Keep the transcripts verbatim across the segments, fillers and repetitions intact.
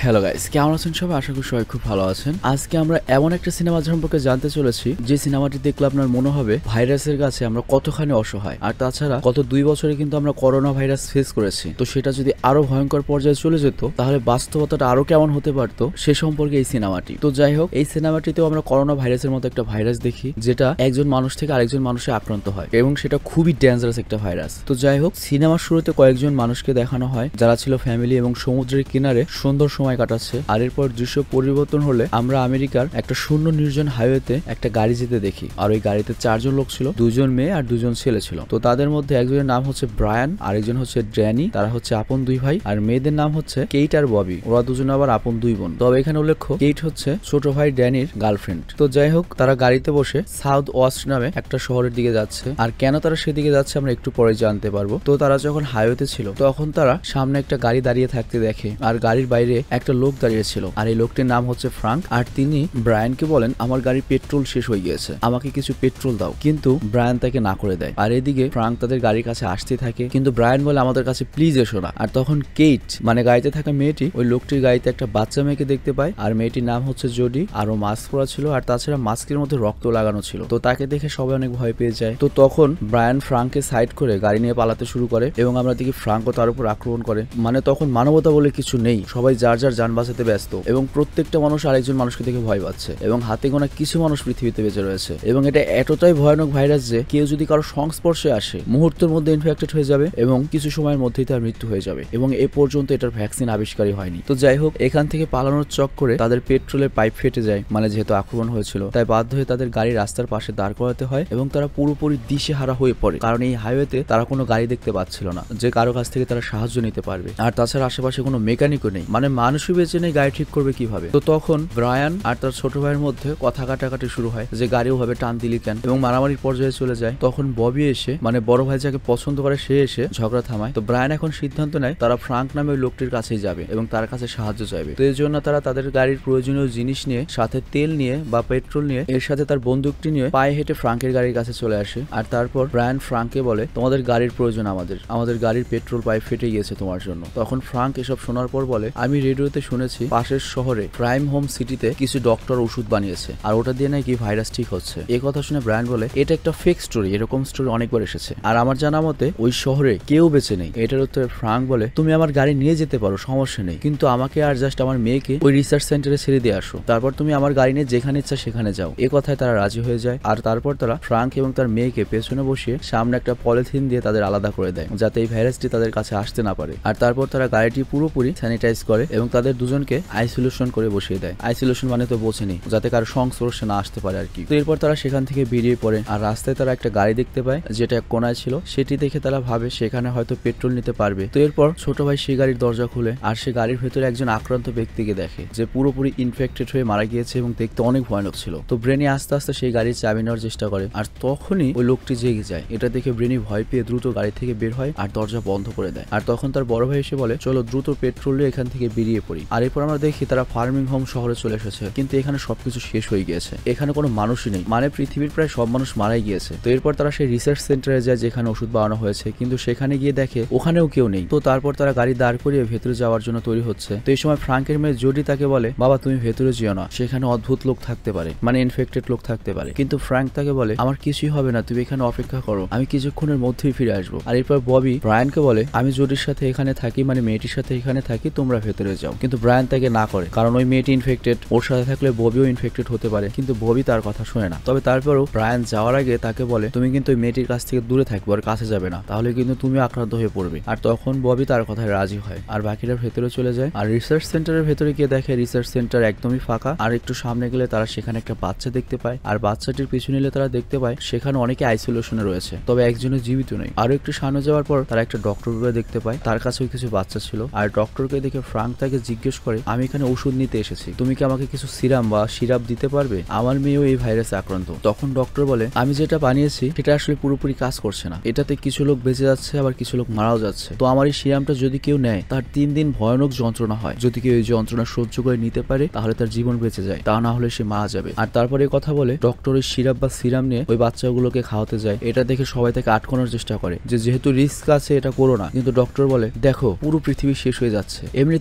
Hello guys, কেমন আছেন সবাই? আশা করি সবাই খুব ভালো আছেন। আজকে আমরা এমন একটা সিনেমা সম্পর্কে জানতে চলেছি যে সিনেমাটি দেখলে আপনার মনে হবে ভাইরাসের কাছে আমরা কতখানি অসহায়। আর তাছাড়া গত দুই বছরে কিন্তু আমরা করোনা ভাইরাস ফেস করেছি, তো সেটা যদি আরো ভয়ঙ্কর পর্যায়ে চলে যেত তাহলে বাস্তবতাটা আরো কেমন হতে পারতো সে সম্পর্কে এই সিনেমাটি। তো যাই হোক, এই সিনেমাটিতেও আমরা করোনা ভাইরাসের মতো একটা ভাইরাস দেখি যেটা একজন মানুষ থেকে আরেকজন মানুষে আক্রান্ত হয় এবং সেটা খুবই ডেঞ্জারাস একটা ভাইরাস। তো যাই হোক, সিনেমার শুরুতে কয়েকজন মানুষকে দেখানো হয় যারা ছিল ফ্যামিলি এবং সমুদ্রের কিনারে সুন্দর সময় কাটাচ্ছে। আর এরপর দৃশ্য পরিবর্তন হলে আমরা আমেরিকার একটা শূন্য নির্জন হাইওয়েতে একটা গাড়ি যেতে দেখি। আর ওই গাড়িতে চারজন লোক ছিল, দুজন মেয়ে আর দুজন ছেলে ছিল। তো তাদের মধ্যে একজনের নাম হচ্ছে ব্রায়ান, আরেকজন হচ্ছে ড্যানি, তারা হচ্ছে আপন দুই ভাই। আর মেয়েদের নাম হচ্ছে কেইট আর ববি, ওরা দুজন আবার আপন দুই বোন। তবে এখানে উল্লেখ্য কেইট হচ্ছে ছোট ভাই ড্যানির গার্লফ্রেন্ড। তো যাই হোক, তারা গাড়িতে বসে সাউথ ওয়েস্ট নামে একটা শহরের দিকে যাচ্ছে। আর কেন তারা সেদিকে যাচ্ছে আমরা একটু পরে জানতে পারবো। তো তারা যখন হাইওয়েতে ছিল তখন তারা সামনে একটা গাড়ি দাঁড়িয়ে থাকতে দেখে, আর গাড়ির বাইরে একটা লোক দাঁড়িয়ে ছিল। আর এই লোকটির নাম হচ্ছে ফ্রাঙ্ক। আর তিনি ব্রায়ানকে বলেন, আমার গাড়ির পেট্রোল শেষ হয়ে গিয়েছে, আমাকে কিছু পেট্রোল দাও। কিন্তু ব্রায়ান তাকে না করে দেয়। আর এদিকে ফ্রাঙ্ক তাদের গাড়ির কাছে আসতে থাকে, কিন্তু ব্রায়ান বলে আমাদের কাছে প্লিজ এসো না। আর তখন কেইট মানে গাড়িতে থাকা মেয়েটি ওই লোকটির গাড়িতে একটা বাচ্চা মেয়েকে দেখতে পায়। আর মেয়েটির নাম হচ্ছে জোডি, আর ও মাস্ক পরা ছিল, আর তাছাড়া মাস্কের মধ্যে রক্ত লাগানো ছিল। তো তাকে দেখে সবাই অনেক ভয় পেয়ে যায়। তো তখন ব্রায়ান ফ্রাঙ্ককে সাইড করে গাড়ি নিয়ে পালাতে শুরু করে এবং আমরা দেখি ফ্রাঙ্কও তার উপর আক্রমণ করে। মানে তখন মানবতা বলে কিছু নেই, সবাই যার যার যান বাঁচাতে ব্যস্ত এবং প্রত্যেকটা মানুষ আরেকজন মানুষকে দেখে ভয় পাচ্ছে এবং হাতে গোনা কিছু মানুষ পৃথিবীতে বেঁচে রয়েছে। এবং এটা এতটাই ভয়ানক ভাইরাস যে কেউ যদি কারো সংস্পর্শে আসে মুহূর্তের মধ্যে ইনফেক্টেড হয়ে যাবে এবং কিছু সময়ের মধ্যেই তার মৃত্যু হয়ে যাবে। এবং এ পর্যন্ত এটার ভ্যাকসিন আবিষ্কারই হয়নি। তো যাই হোক, এখান থেকে পালানোর চক্করে তাদের পেট্রোলের পাইপ ফেটে যায়, মানে যেহেতু আক্রমণ হয়েছিল তাই বাধ্য হয়ে তাদের গাড়ি রাস্তার পাশে দাঁড় করাতে হয় এবং তারা পুরোপুরি দিশেহারা হয়ে পড়ে, কারণ এই হাইওয়েতে তারা কোনো গাড়ি দেখতে পাচ্ছিল না যে কারো কাছ থেকে তারা সাহায্য নিতে পারবে। আর তাছাড়া আশেপাশে কোনো মেকানিকও নেই, মানে মানুষই বেঁচে নেই, গাড়ি ঠিক করবে কিভাবে। তো তখন ব্রায়ান আর তার ছোট ভাইয়ের মধ্যে কথা কাটাকাটি শুরু হয় যে গাড়িও ভাবে টান দিলি কেন, এবং মারামারির পর্যায়ে চলে যায়। তখন ববি এসে মানে বড় ভাই যাকে পছন্দ করে সে এসে ঝগড়া থামায়। তো ব্রায়ান এখন সিদ্ধান্ত নেয় তারা ফ্রাঙ্ক নামে ওই লোকটির কাছেই যাবে এবং তার কাছে সাহায্য চাইবে। তো এর জন্য তারা তাদের গাড়ির প্রয়োজনীয় জিনিস নিয়ে, সাথে তেল নিয়ে বা পেট্রোল নিয়ে, এর সাথে তার বন্দুকটি নিয়ে পায়ে হেঁটে ফ্রাঙ্কের গাড়ির কাছে চলে আসে। আর তারপর ব্রায়ান ফ্রাঙ্ককে বলে, তোমাদের গাড়ির প্রয়োজন আমাদের, আমাদের গাড়ির পেট্রোল পাইপ ফেটে গিয়েছে তোমার জন্য। তখন ফ্রাঙ্ক এসব শোনার পর বলে, আমি রেডিওতে শুনেছি পাশের শহরে প্রাইম হোম সিটিতে কিছু ডক্টর ওষুধ বানিয়েছে আর ওটা দিয়ে নাকি ভাইরাস ঠিক হচ্ছে। এই কথা শুনে ব্রায়ান বলে, এটা একটা ফেক স্টোরি, এরকম স্টোরি অনেকবার এসেছে আর আমার জানা মতে ওই শহরে কেউ বেঁচে নেই। এটার উত্তরে ফ্রাঙ্ক বলে, তুমি আমার গাড়ি নিয়ে যেতে পারো, সমস্যা নেই, কিন্তু আমাকে আর জাস্ট আমার মেয়েকে ওই রিসার্চ সেন্টারে ছেড়ে দিয়ে আসো, তারপর তুমি আমার গাড়ি নিয়ে যেখানে ইচ্ছা সেখানে যাও। এ কথায় তারা রাজি হয়ে যায়। আর তারপর তারা ফ্রাঙ্ক এবং তার মেয়েকে পেছনে বসিয়ে সামনে একটা পলিথিন দিয়ে তাদের আলাদা করে দেয় যাতে এই ভাইরাসটি তাদের কাছে আসতে না পারে। আর তারপর তারা গাড়িটি পুরোপুরি স্যানিটাইজ করে এবং তাদের দুজনকে আইসোলেশন করে বসিয়ে দেয়। আইসোলেশন মানে তো বোঝেনি, যাতে কারো সংস্পর্শে না আসতে পারে আর কি। তো এরপর তারা সেখান থেকে বেরিয়ে পড়ে আর রাস্তায় তারা একটা গাড়ি দেখতে পায় যেটা এক কোনায় ছিল। সেটি দেখে তারা ভাবে সেখানে হয়তো পেট্রোল নিতে পারবে। তো এরপর ছোট ভাই সেই গাড়ির দরজা খুলে আর সে গাড়ির ভেতরে একজন আক্রান্ত ব্যক্তিকে দেখে যে পুরোপুরি ইনফেক্টেড হয়ে মারা গিয়েছে এবং দেখতে অনেক ভয়ানক ছিল। তো ব্রেনি আস্তে আস্তে সেই গাড়ির চাবি নেওয়ার চেষ্টা করে আর তখনই ওই লোকটি জেগে যায়। এটা দেখে ব্রেনি ভয় পেয়ে দ্রুত গাড়ি থেকে বের হয় আর দরজা বন্ধ করে দেয়। আর তখন তার বড় ভাই এসে বলে, চলো দ্রুত পেট্রোল নিয়ে এখান থেকে বেরিয়ে পড়ি। আর এরপর আমরা দেখি তারা ফার্মিং হোম শহরে চলে এসেছে, কিন্তু এখানে সবকিছু শেষ হয়ে গিয়েছে, এখানে কোনো মানুষই নেই, মানে পৃথিবীর প্রায় সব মানুষ মারাই গিয়েছে। তো এরপর তারা সেই রিসার্চ সেন্টারে যায় যেখানে ওষুধ বানানো হয়েছে, কিন্তু সেখানে গিয়ে দেখে ওখানেও কেউ নেই। তো তারপর তারা গাড়ি দাঁড় করিয়ে ভেতরে যাওয়ার জন্য তৈরি হচ্ছে। তো এই সময় ফ্রাঙ্কের মেয়ে জোডি তাকে বলে, বাবা তুমি ভেতরে যেও না, সেখানে অদ্ভুত লোক থাকতে পারে, মানে ইনফেক্টেড লোক থাকতে পারে। কিন্তু ফ্রাঙ্ক তাকে বলে, আমার কিছুই হবে না, তুমি এখানে অপেক্ষা করো, আমি কিছুক্ষণের মধ্যেই ফিরে আসবো। আর এরপর ববি ব্রায়ানকে বলে, আমি জোডির সাথে এখানে থাকি, মানে মেয়েটির সাথে এখানে থাকি, তোমরা ভেতরে যাও। কিন্তু ব্রায়ান তাকে না করে, কারণ ওই মেয়েটি ইনফেক্টেড, ওর সাথে থাকলে ববিও ইনফেক্টেড হতে পারে। কিন্তু ববি তার কথা শুনে না। তবে তারপরও ব্রায়ান যাওয়ার আগে তাকে বলে, তুমি কিন্তু ওই মেয়েটির কাছ থেকে দূরে থাকবে, ওর কাছে যাবে না, তাহলে কিন্তু তুমি আক্রান্ত হয়ে পড়বে। আর তখন ববি তার কথায় রাজি হয় আর বাকিরা ভেতরে চলে যায়। আর রিসার্চ সেন্টারের ভেতরে গিয়ে দেখে রিসার্চ সেন্টার একদমই ফাঁকা। আর একটু সামনে গেলে তারা সেখানে একটা বাচ্চা দেখতে পায় আর বাচ্চাটির পিছু নিলে তারা দেখতে পায় সেখানে অনেকে আইসোলেশনে রয়েছে, তবে একজনের জীবিত নেই। আরো একটু সামনে যাওয়ার পর তারা একটা ডক্টর দেখতে পায়, তার কাছেও কিছু বাচ্চা ছিল। আর ডক্টরকে দেখে ফ্রাঙ্ক তাকে জিজ্ঞেস করে, আমি এখানে ওষুধ নিতে এসেছি, তুমি কি আমাকে কিছু সিরাম বা সিরাপ দিতে পারবে, আমার মেয়েও এই ভাইরাসে আক্রান্ত। তখন ডক্টর বলে, আমি যেটা বানিয়েছি সেটা আসলে পুরোপুরি কাজ করছে না, এটাতে কিছু লোক বেঁচে যাচ্ছে আবার কিছু লোক মারাও যাচ্ছে। তো আমার এই সিরামটা যদি কেউ নেয় তার তিন দিন ভয়ানক যন্ত্রণা হয়, যদি কেউ এই যন্ত্রণা সহ্য করে নিতে পারে তাহলে তার জীবন বেঁচে যায়, তা না হলে সে মারা যাবে। আর তারপরে কথা বলে ডক্টর ওই সিরাপ বা সিরাম নিয়ে ওই বাচ্চাগুলোকে খাওয়াতে যায়। এটা দেখে সবাই তাকে আটকানোর চেষ্টা করে যে যেহেতু রিস্ক আছে এটা করো না, কিন্তু ডক্টর বলে, দেখো পুরো পৃথিবী শেষ হয়ে যাচ্ছে, এমনিতেই সবাই মারা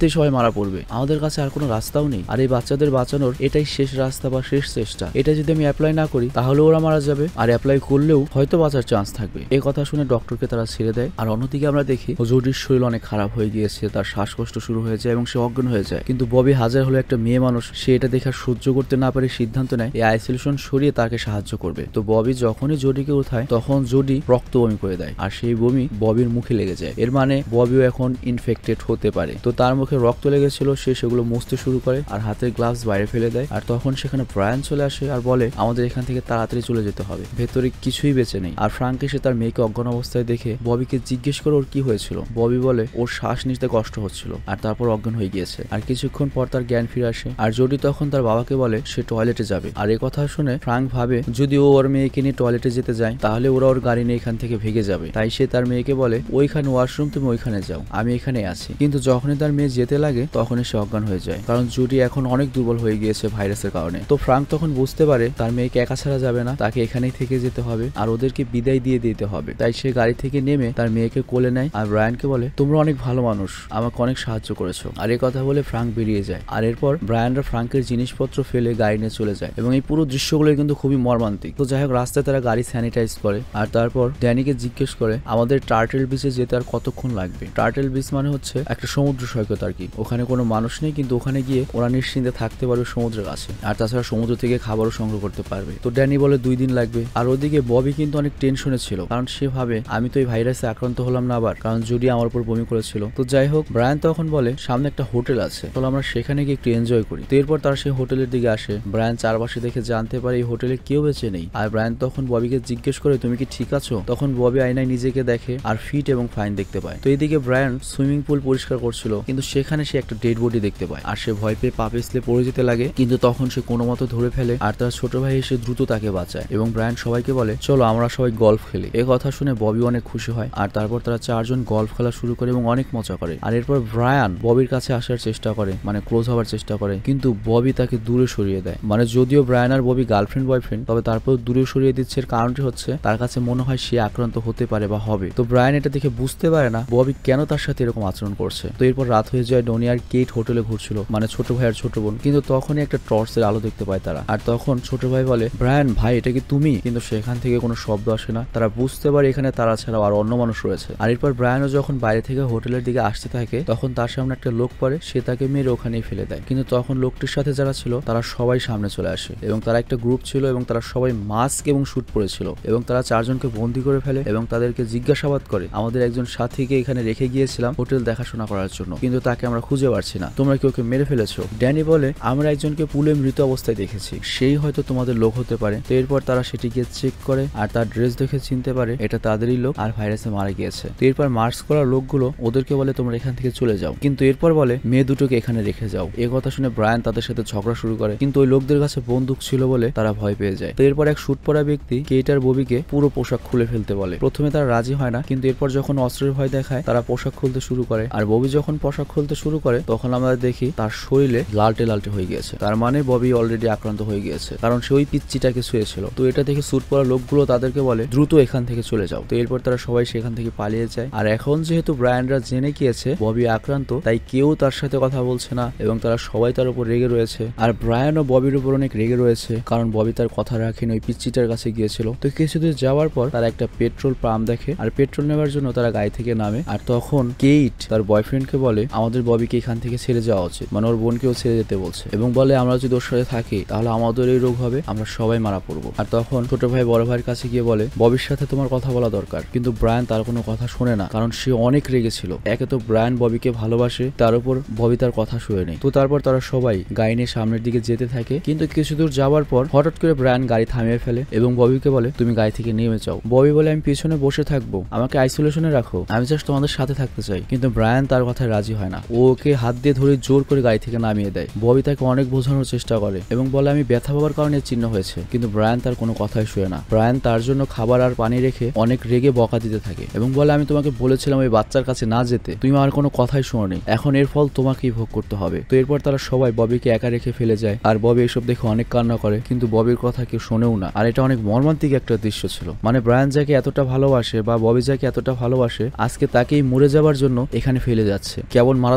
মারা পড়বে, আমাদের কাছে আর কোনো রাস্তাও নেই, আর এই বাচ্চাদের বাঁচানোর এটাই শেষ রাস্তা বা শেষ চেষ্টা। এটা যদি আমি অ্যাপ্লাই না করি তাহলে ওরা মারা যাবে, আর অ্যাপ্লাই করলেও হয়তো বাঁচার চান্স থাকবে। এই কথা শুনে ডক্টরকে তারা ছেড়ে দেয়। আর অন্যদিকে আমরা দেখি জডির শরীর অনেক খারাপ হয়ে গিয়েছে, তার শ্বাসকষ্ট শুরু হয়ে যায় এবং সে অজ্ঞান হয়ে যায়। কিন্তু ববি হাজার হলো একটা মেয়ে মানুষ, সে এটা দেখে সহ্য করতে না পারে সিদ্ধান্ত নেয় এই আইসোলেশন সরিয়ে তাকে সাহায্য করবে। তো ববি যখনই জডিকে উঠায় তখন জডি রক্ত বমি করে দেয়, আর সেই বমি ববির মুখে লেগে যায়। এর মানে ববিও এখন ইনফেক্টেড হতে পারে। তো তার মুখে রক্ত লেগেছিল, সে সেগুলো মুছতে শুরু করে আর হাতের গ্লাভস বাইরে ফেলে দেয়। আর তখন সেখানে ব্রায়ান চলে আসে আর বলে আমাদের এখান থেকে তাড়াতাড়ি চলে যেতে হবে, ভেতরে কিছুই বেঁচে নেই। আর ফ্রাঙ্ক এসে তার মেয়েকে অজ্ঞান অবস্থায় দেখে ববিকে জিজ্ঞেস করে ওর কি হয়েছিল। ববি বলে ওর শ্বাস নিতে কষ্ট হচ্ছিল আর তারপর অজ্ঞান হয়ে গিয়েছে। আর কিছুক্ষণ পর তার জ্ঞান ফিরে আসে। আর জডি তখন তার বাবাকে বলে সে টয়লেটে যাবে। আর এই কথা শুনে ফ্রাঙ্ক ভাবে যদি ও ওর মেয়েকে নিয়ে টয়লেটে যেতে যায় তাহলে ওরা ওর গাড়ি নিয়ে এখান থেকে ভেগে যাবে। তাই সে তার মেয়েকে বলে ওইখানে ওয়াশরুম, তুমি ওইখানে যাও, আমি এখানে আছি। কিন্তু যখনই তার মেয়ে যেতে লাগে তখনই সে অজ্ঞান হয়ে যায়, কারণ জডি এখন অনেক দুর্বল হয়ে গিয়েছে ভাইরাসের কারণে। তো ফ্রাঙ্ক তখন বুঝতে পারে তার মেয়েকে একা ছাড়া যাবে না, তাকে এখানেই থেকে যেতে হবে আর ওদেরকে বিদায় দিয়ে দিতে হবে। তাই সে গাড়ি থেকে নেমে তার মেয়েকে কোলে নেয় আর ব্রায়ানকে বলে তোমরা অনেক ভালো মানুষ, আমাকে অনেক সাহায্য করেছো। আর এই কথা বলে ফ্রাঙ্ক বেরিয়ে যায়। আর এরপর ব্রায়ানরা ফ্রাঙ্কের জিনিসপত্র ফেলে গাড়ি নিয়ে চলে যায় এবং এই পুরো দৃশ্যগুলো কিন্তু খুবই মর্মান্তিক। তো যাই হোক, রাস্তায় তারা গাড়ি স্যানিটাইজ করে আর তারপর ড্যানিকে জিজ্ঞেস করে আমাদের টার্টেল বিচে যেতে আর কতক্ষণ লাগবে। টার্টেল বিচ মানে হচ্ছে একটা সমুদ্র সৈকত আর কি, ওখানে কোনো মানুষ নেই, কিন্তু ওখানে গিয়ে ওরা নিশ্চিন্তে থাকতে পারবে সমুদ্রের কাছে, আর তাছাড়া সমুদ্র থেকে খাবারও সংগ্রহ করতে পারবে। তো ড্যানি বলে দুই দিন লাগবে। আর ওদিকে ববি কিন্তু অনেক টেনশনে ছিল, কারণ সে ভাবে আমি তো এই ভাইরাসে আক্রান্ত হলাম না আবার, কারণ জডি আমার উপর বমি করেছিল। তো যাই হোক, ব্রায়ান তখন বলে সামনে একটা হোটেল আছে, চলো আমরা সেখানে গিয়ে একটু এনজয় করি। তো এরপর তারা সেই হোটেলের দিকে আসে। ব্রায়ান চারপাশে দেখে জানতে পারে এই হোটেলে কেউ বেঁচে নেই। আর ব্রায়ান তখন ববিকে জিজ্ঞেস করে তুমি কি ঠিক আছো? তখন ববি আয়নায় নিজেকে দেখে আর ফিট এবং ফাইন দেখতে পায়। তো এইদিকে ব্রায়ান সুইমিং পুল পরিষ্কার করছিল, কিন্তু সেখানে সে একটা ডেড বডি দেখতে পায় আর সে ভয় পেয়ে পা পিছলে পড়ে যেতে লাগে, কিন্তু তখন সে কোনো মতো ধরে ফেলে আর তার ছোট ভাই এসে দ্রুত তাকে বাঁচায় এবং ব্রায়ান সবাইকে বলে চলো আমরা সবাই গলফ খেলি। এ কথা শুনে ববি অনেক খুশি হয় আর তারপর তারা চারজন গলফ খেলা শুরু করে এবং অনেক মজা করে। আর এরপর ব্রায়ান ববির কাছে আসার চেষ্টা করে, মানে ক্লোজ হওয়ার চেষ্টা করে, কিন্তু ববি তাকে দূরে সরিয়ে দেয়। মানে যদিও ব্রায়ান আর ববি গার্লফ্রেন্ড বয়ফ্রেন্ড, তবে তারপর দূরে সরিয়ে দিচ্ছে। এর কারণটি হচ্ছে তার কাছে মনে হয় সে আক্রান্ত হতে পারে বা হবে। তো ব্রায়ান এটা দেখে বুঝতে পারে না ববি কেন তার সাথে এরকম আচরণ করছে। তো এরপর রাত হয়ে যায়। ডনি আর কেট হোটেলে ঘুরছিল, মানে ছোট ভাই আর ছোট বোন, কিন্তু তখনই একটা টর্চের আলো দেখতে পায় তারা। আর তখন ছোট ভাই বলে ব্রায়ান ভাই এটা কি তুমি? কিন্তু সেখান থেকে কোনো শব্দ আসে না। তারা বুঝতে পারে এখানে তারা ছাড়াও আর অন্য মানুষ রয়েছে। আর এরপর ব্রায়ানও যখন বাইরে থেকে হোটেলের দিকে আসতে থাকে তখন তার সামনে একটা লোক পড়ে, সে তাকে মেরে ওখানেই ফেলে দেয়। কিন্তু তখন লোকটির সাথে যারা ছিল তারা সবাই সামনে চলে আসে এবং তারা একটা গ্রুপ ছিল এবং তারা সবাই মাস্ক এবং শুট পরেছিল এবং তারা চারজনকে বন্দি করে ফেলে এবং তাদেরকে জিজ্ঞাসাবাদ করে আমাদের একজন সাথীকে এখানে রেখে গিয়েছিলাম হোটেল দেখাশোনা করার জন্য, কিন্তু তাকে আমরা খুঁজে পাচ্ছি না, তোমরা কি ওকে মেরে ফেলেছো? ড্যানি বলে আমরা একজনকে পুলে মৃত অবস্থায় দেখেছি, সেই হয়তো তোমাদের লোক হতে পারে। তো এরপর তারা সেটিকে চেক করে আর তার ড্রেস দেখে চিনতে পারে এটা তাদেরই লোক আর ভাইরাসে মারা গিয়েছে। তো এরপর মার্কস করা লোকগুলো ওদেরকে বলে তোমরা এখান থেকে চলে যাও, কিন্তু এরপর বলে মেয়ে দুটোকে এখানে রেখে যাও। এ কথা শুনে ব্রায়ান তাদের সাথে ঝগড়া শুরু করে, কিন্তু ওই লোকদের কাছে বন্দুক ছিল বলে তারা ভয় পেয়ে যায়। তো এরপর এক শুট পরা ব্যক্তি কেট আর ববিকে পুরো পোশাক খুলে ফেলতে বলে। প্রথমে তারা রাজি হয় না, কিন্তু এরপর যখন অস্ত্রের ভয় দেখায় তারা পোশাক খুলতে শুরু করে। আর ববি যখন পোশাক খুলতে শুরু করে তখন আমরা দেখি তার শরীরে লালটে লালটে হয়ে গিয়েছে, তার মানে ববি অলরেডি আক্রান্ত হয়ে গিয়েছে, কারণ সে ওই পিচ্চিটাকে শুয়েছিল। তো এটা দেখে স্যুট পরা লোকগুলো তাদেরকে বলে দ্রুত এখান থেকে চলে যাও। তো এরপর তারা সবাই সেখান থেকে পালিয়ে যায়। আর এখন যেহেতু ব্রায়ানরা জেনে গিয়েছে ববি আক্রান্ত, তাই কেউ তার সাথে কথা বলছে না এবং তারা সবাই তার উপর রেগে রয়েছে। আর ব্রায়ান ও ববির উপর অনেক রেগে রয়েছে, কারণ ববি তার কথা রাখেনি, ওই পিচ্চিটার কাছে গিয়েছিল। তো কিছুদূর যাওয়ার পর তারা একটা পেট্রোল পাম্প দেখে আর পেট্রোল নেওয়ার জন্য তারা গাড়ি থেকে নামে। আর তখন কেইট তার বয়ফ্রেন্ডকে বলে আমাদের ববিকে এখান থেকে ছেড়ে যাওয়া উচিত, মানে ওর বোনকেও ছেড়ে যেতে বলছে, এবং বলে আমরা যদি ওর সাথে থাকি তাহলে আমাদের এই রোগ হবে, আমরা সবাই মারা পড়বো। আর তখন ছোট ভাই বড় ভাইয়ের কাছে গিয়ে বলে ববির সাথে তোমার কথা বলা দরকার, কিন্তু ব্রায়ান তার কোনো কথা শোনে না, কারণ সে অনেক রেগেছিল। একে তো ব্রায়ান ববিকে ভালোবাসে, তার উপর ববি তার কথা শুনে নেই। তো তারপর তারা সবাই গাড়ি নিয়ে সামনের দিকে যেতে থাকে, কিন্তু কিছু দূর যাওয়ার পর হঠাৎ করে ব্রায়ান গাড়ি থামিয়ে ফেলে এবং ববিকে বলে তুমি গাড়ি থেকে নেমে যাও। ববি বলে আমি পিছনে বসে থাকবো, আমাকে আইসোলেশনে রাখো, আমি জাস্ট তোমাদের সাথে থাকতে চাই। কিন্তু ব্রায়ান তার কথায় রাজি হয় না, ও ওকে হাত দিয়ে ধরে জোর করে গাড়ি থেকে নামিয়ে দেয়। ববি তাকে অনেক বোঝানোর চেষ্টা করে এবং বলে আমি ব্যথা পাওয়ার কারণে চিহ্ন হয়েছে, কিন্তু ব্রায়ান তার কোনো কথাই শুনে না। ব্রায়ান তার জন্য খাবার আর পানি রেখে অনেক রেগে বকা দিতে থাকে এবং বলে আমি তোমাকে বলেছিলাম ওই বাচ্চার কাছে না যেতে, তুমি আমার কোনো কথাই শোনোনি, এখন এর ফল তোমাকেই ভোগ করতে হবে। তো এরপর তারা সবাই ববিকে একা রেখে ফেলে যায় আর ববি এসব দেখে অনেক কান্না করে, কিন্তু ববির কথা কেউ শোনেও না। আর এটা অনেক মর্মান্তিক একটা দৃশ্য ছিল, মানে ব্রায়ান যাকে এতটা ভালোবাসে বা ববি যাকে এতটা ভালোবাসে আজকে তাকেই মরে যাবার জন্য এখানে ফেলে যাচ্ছে। কেমন মারাত্মক একটা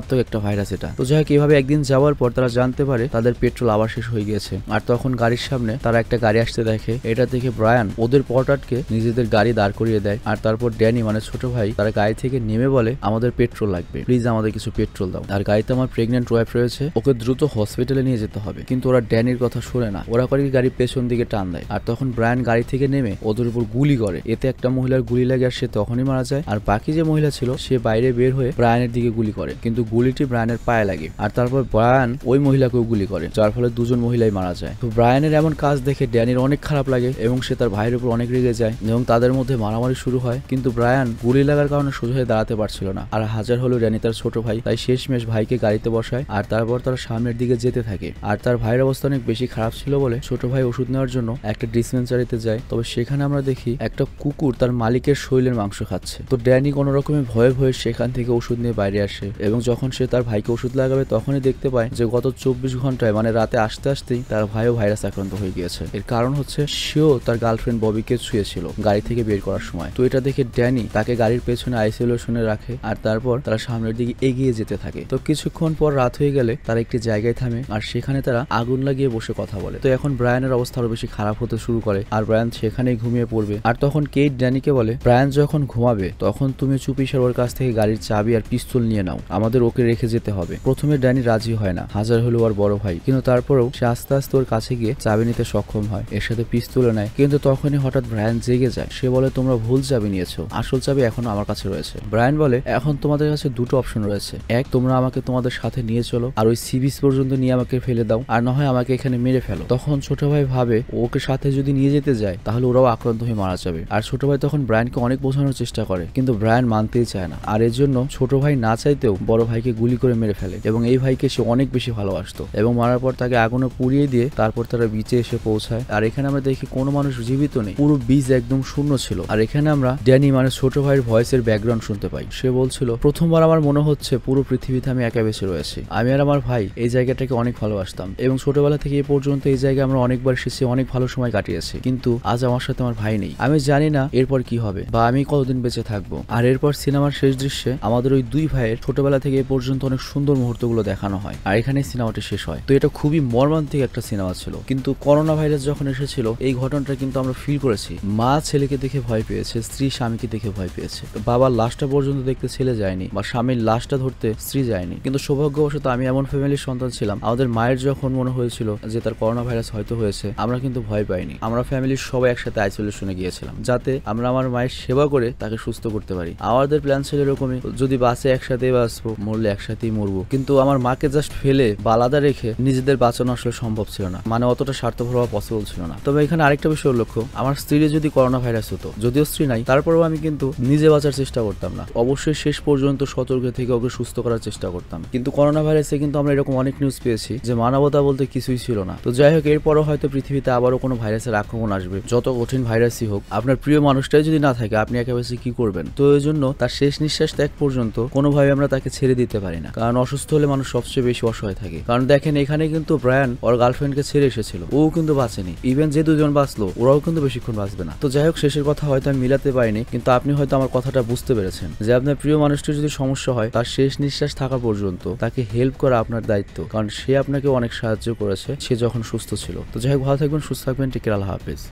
ভাইরাস এটা। তো যাই হোক এইভাবে একদিন যাওয়ার পর তারা জানতে পারে তাদের পেট্রোল আবার শেষ হয়ে গিয়েছে। আর তখন গাড়ির সামনে তারা একটা গাড়ি আসতে দেখে। এটা দেখে ব্রায়ান ওদের পথ আটকে নিজেদের গাড়ি দাঁড় করিয়ে দেয়। আর তারপর ড্যানি মানে ছোট ভাই তারা গাড়ি থেকে নেমে বলে আমাদের পেট্রোল লাগবে, প্লিজ আমাদের কিছু পেট্রোল দাও। আর গাড়িতে আমার প্রেগনেন্ট ওয়াইফ রয়েছে, ওকে দ্রুত হসপিটালে নিয়ে যেতে হবে। কিন্তু ওরা ড্যানির কথা শুনে না, ওরা করে গাড়ির পেছন দিকে টান দেয়। আর তখন ব্রায়ান গাড়ি থেকে নেমে ওদের উপর গুলি করে। এতে একটা মহিলার গুলি লাগে আর সে তখনই মারা যায়। আর বাকি যে মহিলা ছিল সে বাইরে বের হয়ে ব্রায়ানের দিকে গুলি করে, কিন্তু গুলিটি ব্রায়ানের পায়ে লাগে। আর তারপর ব্রায়ান ওই মহিলাকেও গুলি করে, যার ফলে দুজন মহিলাই মারা যায়। তো ব্রায়ানের এমন কাজ দেখে ড্যানির অনেক খারাপ লাগে এবং সে তার ভাইয়ের উপর অনেক রেগে যায় এবং তাদের মধ্যে মারামারি শুরু হয়। কিন্তু ব্রায়ান গুলি লাগার কারণে সোজা হয়ে দাঁড়াতে পারছিল না। আর হাজার হলো ড্যানি তার ছোট ভাই, তাই শেষমেশ ভাইকে গাড়িতে বসায়। আর তারপর তারা সামনের দিকে যেতে থাকে। আর তার ভাইয়ের অবস্থা অনেক বেশি খারাপ ছিল বলে ছোট ভাই ওষুধ নেওয়ার জন্য একটা ডিসপেন্সারিতে যায়। তবে সেখানে আমরা দেখি একটা কুকুর তার মালিকের শরীরের মাংস খাচ্ছে। তো ড্যানি কোনো রকমে ভয়ে ভয়ে সেখান থেকে ওষুধ নিয়ে বাইরে আসে এবং যখন সে তার ভাইকে ওষুধ লাগাবে তখনই দেখতে পায় যে গত চব্বিশ ঘন্টায় মানে রাতে আসতে আসতেই তার ভাইও ভাইরাস আক্রান্ত হয়ে গিয়েছে। এর কারণ হচ্ছে সেও তার গার্লফ্রেন্ড ববিকে ছুঁয়েছিল গাড়ি থেকে বের করার সময়। তো এটা দেখে ড্যানি তাকে গাড়ির পেছনে আইসোলেশনে রাখে। আর তারপর তারা সামনের দিকে এগিয়ে যেতে থাকে। তো কিছুক্ষণ পর রাত হয়ে গেলে তারা একটি জায়গায় থামে আর সেখানে তারা আগুন লাগিয়ে বসে কথা বলে। তো এখন ব্রায়ানের অবস্থা আরো বেশি খারাপ হতে শুরু করে আর ব্রায়ান সেখানেই ঘুমিয়ে পড়বে। আর তখন কেট ড্যানিকে বলে ব্রায়ান যখন ঘুমাবে তখন তুমি চুপিসার ওর কাছ থেকে গাড়ির চাবি আর পিস্তল নিয়ে নাও, আমাদের ওকে রেখে যেতে হবে। প্রথমে ড্যানি রাজি হয় না, হাজার হলো ওর বড় ভাই, কিন্তু তারপরেও সে আস্তে আস্তে ওর কাছে গিয়ে চাবি নিতে সক্ষম হয়। এর সাথে পিস্তলও নেয়। কিন্তু তখনই হঠাৎ ব্রায়ান জেগে যায়। সে বলে তোমরা ভুল চাবি নিয়েছো, আসল চাবি এখনো আমার কাছে রয়েছে। ব্রায়ান বলে এখন তোমাদের কাছে দুটো অপশন রয়েছে, এক তোমরা আমাকে তোমাদের সাথে নিয়ে চলো আর ওই সি বিচ পর্যন্ত নিয়ে আমাকে ফেলে দাও, আর না হয় আমাকে এখানে মেরে ফেলো। তখন ছোট ভাই ভাবে ওকে সাথে যদি নিয়ে যেতে যায় তাহলে ওরাও আক্রান্ত হয়ে মারা যাবে। আর ছোট ভাই তখন ব্রায়ানকে অনেক বোঝানোর চেষ্টা করে, কিন্তু ব্রায়ান মানতেই চায় না। আর এর জন্য ছোট ভাই না চাইতেও বড় ভাইকে গুলি করে মেরে ফেলে এবং এই ভাইকে সে অনেক বেশি ভালোবাসতো এবং মারার পর তাকে আগুনে পুড়িয়ে দিয়ে তারপর তারা বিচে এসে পৌঁছায়। আর এখানে আমরা দেখি কোনো মানুষ জীবিত নেই, পুরো বিচ একদম শূন্য ছিল। আর এখানে আমরা ড্যানি মানে ছোট ভাইয়ের ভয়েসের ব্যাকগ্রাউন্ড শুনতে পাই। সে বলছিল প্রথমবার আমার মনে হচ্ছে পুরো পৃথিবীতে আমি একা বেঁচে রয়েছি। আমি আর আমার ভাই এই জায়গাটাকে অনেক ভালোবাসতাম এবং ছোটবেলা থেকে এই পর্যন্ত এই জায়গায় আমরা অনেকবার এসেছি, অনেক ভালো সময় কাটিয়েছি, কিন্তু আজ আমার সাথে আমার ভাই নেই। আমি জানি না এরপর কি হবে বা আমি কতদিন বেঁচে থাকবো। আর এরপর সিনেমার শেষ দৃশ্যে আমাদের ওই দুই ভাইয়ের ছোটবেলা থেকে এই পর্যন্ত অনেক সুন্দর মুহূর্তগুলো দেখানো হয় আর এখানে সিনেমাটি শেষ হয়। তো এটা খুবই মর্মান্তিক একটা সিনেমা ছিল। কিন্তু করোনা ভাইরাস যখন এসেছিল এই ঘটনাটা কিন্তু আমরা ফিল করেছি। মা ছেলেকে দেখে ভয় পেয়েছে, স্ত্রী স্বামীকে দেখে ভয় পেয়েছে। বাবার লাশটা পর্যন্ত দেখতে ছেলে যায়নি বা স্বামীর লাশটা ধরতে স্ত্রী যায়নি। কিন্তু সৌভাগ্যবশত আমি এমন ফ্যামিলির সন্তান ছিলাম, আমাদের মায়ের যখন মনে হয়েছিল যে তার করোনা ভাইরাস হয়তো হয়েছে, আমরা কিন্তু ভয় পাইনি। আমরা ফ্যামিলির সবাই একসাথে আইসোলেশনে গিয়েছিলাম যাতে আমরা আমার মায়ের সেবা করে তাকে সুস্থ করতে পারি। আমাদের প্ল্যান ছিল এরকমই, যদি বাসে একসাথে বাঁচবো, মরলে একসাথেই মরবো। কিন্তু আমার মাকে জাস্ট ফেলে বা আলাদা রেখে নিজেদের বাঁচানো আসলে সম্ভব ছিল না, মানে অতটা স্বার্থপর হওয়া পসিবল ছিল না। তবে এখানে আরেকটা বিষয় উল্লেখ্য, আমার স্ত্রীর যদি করোনা ভাইরাস হতো, যদিও স্ত্রী নাই, তারপরেও আমি কিন্তু নিজে বাঁচার চেষ্টা করতাম না, অবশ্যই শেষ পর্যন্ত সতর্ক থেকে ওকে সুস্থ করার চেষ্টা করতাম। কিন্তু করোনা ভাইরাসে কিন্তু আমরা এরকম অনেক নিউজ পেয়েছি যে মানবতা বলতে কিছুই ছিল না। তো যাই হোক, এরপরও হয়তো পৃথিবীতে আবারও কোনো ভাইরাসের আক্রমণ আসবে। যত কঠিন ভাইরাসই হোক, আপনার প্রিয় মানুষটাই যদি না থাকে আপনি একেবারে কি করবেন? তো এই জন্য তার শেষ নিঃশ্বাস ত্যাগ পর্যন্ত কোনোভাবে আমরা তাকে ছেড়ে দিতে পারি না, কারণ অসুস্থ হলে মানুষ সবচেয়ে বেশি অসহায় থাকে। কারণ দেখেন এখানে কিন্তু ব্রায়ান ওর গার্লফ্রেন্ডকে ছেড়ে এসেছিল, ও কিন্তু বাঁচেনি। ইভেন যে দুজন বাঁচলো ওরাও কিন্তু বেশিক্ষণ বাঁচবে না। তো যাই হোক, শেষের কথা হয়তো আমি মিলাতে পারিনি, কিন্তু আপনি হয়তো আমার কথাটা বুঝতে পেরেছেন যে আপনার প্রিয় মানুষটির যদি সমস্যা হয় তার শেষ নিঃশ্বাস থাকা পর্যন্ত তাকে হেল্প করা আপনার দায়িত্ব, কারণ সে আপনাকে অনেক সাহায্য করেছে সে যখন সুস্থ ছিল। তো যাই হোক, ভালো থাকবেন, সুস্থ থাকবেন, টেক কেয়ার, আল্লাহ হাফেজ।